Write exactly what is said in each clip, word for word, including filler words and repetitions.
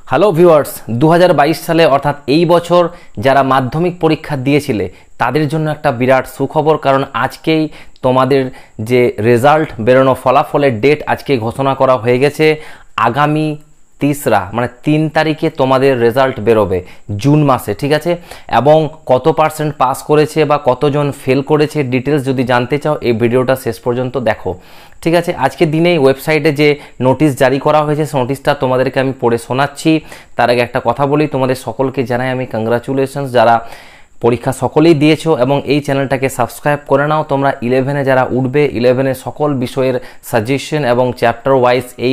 Hello viewers, দু হাজার বাইশ সালে অর্থাৎ এই বছর যারা মাধ্যমিক পরীক্ষা দিয়েছিলে তাদের জন্য একটা বিরাট সুখবর, কারণ আজকেই তোমাদের যে রেজাল্ট বেরোনো ফলাফলের ডেট আজকে ঘোষণা করা হয়ে গেছে। আগামী তিসরা মানে তিন তারিখে তোমাদের রেজাল্ট বেরোবে জুন মাসে, ঠিক আছে। এবং কত পার্সেন্ট পাস করেছে বা কতজন ফেল করেছে ডিটেলস যদি জানতে চাও এই ভিডিওটা শেষ পর্যন্ত দেখো, ঠিক আছে। আজকের দিনে ওয়েবসাইটে যে নোটিশ জারি করা হয়েছে সেই নোটিশটা তোমাদেরকে আমি পড়ে শোনাচ্ছি। তার আগে একটা কথা বলি, তোমাদের সকলকে জানাই আমি কংগ্রাচুলেশনস, যারা পরীক্ষা সকলেই দিয়েছো এবং এই চ্যানেলটাকে সাবস্ক্রাইব করে নাও। তোমরা ইলেভেনে যারা উঠবে, ইলেভেনের সকল বিষয়ের সাজেশন এবং চ্যাপ্টার ওয়াইজ এই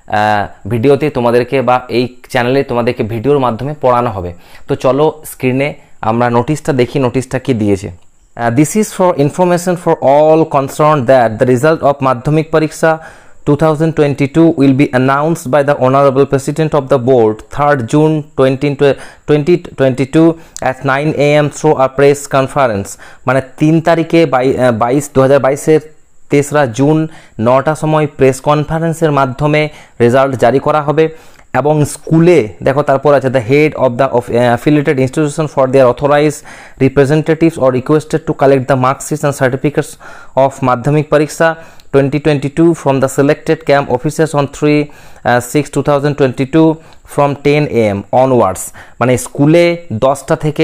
ভিডিওতে তোমাদেরকে বা এই চ্যানেলে তোমাদেরকে ভিডিওর মাধ্যমে পড়ানো হবে। তো চলো স্ক্রিনে আমরা নোটিশটা দেখি, নোটিশটা কি দিয়েছে। This is for information for all concern that the result of Madhyamik Pariksha twenty twenty-two will be announced by the Honorable President of the Board third June twenty twenty-two at nine a m through a press conference। মানে তিন তারিখে বাইশ দু হাজার বাইশের তেসরা June নটা সময় প্রেস কনফারেন্সের মাধ্যমে রেজাল্ট জারি করা হবে। এবং স্কুলে দেখো তারপর আছে the head of the affiliated institution for their authorise representatives are requested to collect the marksheets and certificates of Madhyamik Pariksha twenty twenty-two from the selected camp officers on three six twenty twenty-two from ten a m onwards। মানে স্কুলে দশটা থেকে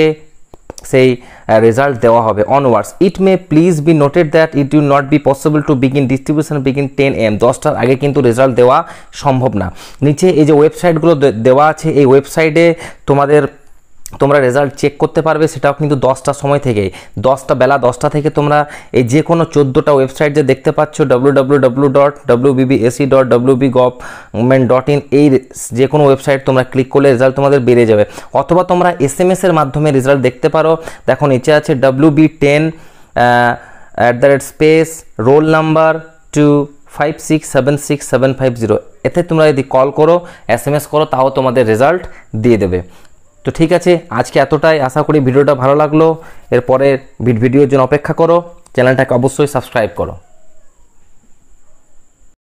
সেই result দেওয়া হবে onwards. It may please be noted that it will not be possible to begin distribution begin ten AM দশটার আগে কিন্তু রেজাল্ট দেওয়া সম্ভব না। নিচে এই যে ওয়েবসাইটগুলো দেওয়া আছে, এই ওয়েবসাইটে তোমাদের তোমরা রেজাল্ট চেক করতে পারবে, সেটাও কিন্তু দশটার সময় থেকে দশটা বেলা দশটা থেকে তোমরা এই যে কোনো চোদ্দোটা ওয়েবসাইট যে দেখতে পাচ্ছ W W W dot W B B S E dot W B government dot in এই যে কোনো ওয়েবসাইট তোমরা ক্লিক করলে রেজাল্ট তোমাদের বেড়ে যাবে। অথবা তোমরা এস এম এসের মাধ্যমে রেজাল্ট দেখতে পারো। দেখো নিচে আছে W B ten at the rate space roll number two five six seven six seven five zero, এতে তোমরা যদি কল করো এস এম এস করো তাও তোমাদের রেজাল্ট দিয়ে দেবে। তো ঠিক আছে, আজকে এতটাই। আশা করি ভিডিওটা ভালো লাগলো। এরপরে ভিডিওর জন্য অপেক্ষা করো, চ্যানেলটাকে অবশ্যই সাবস্ক্রাইব করো।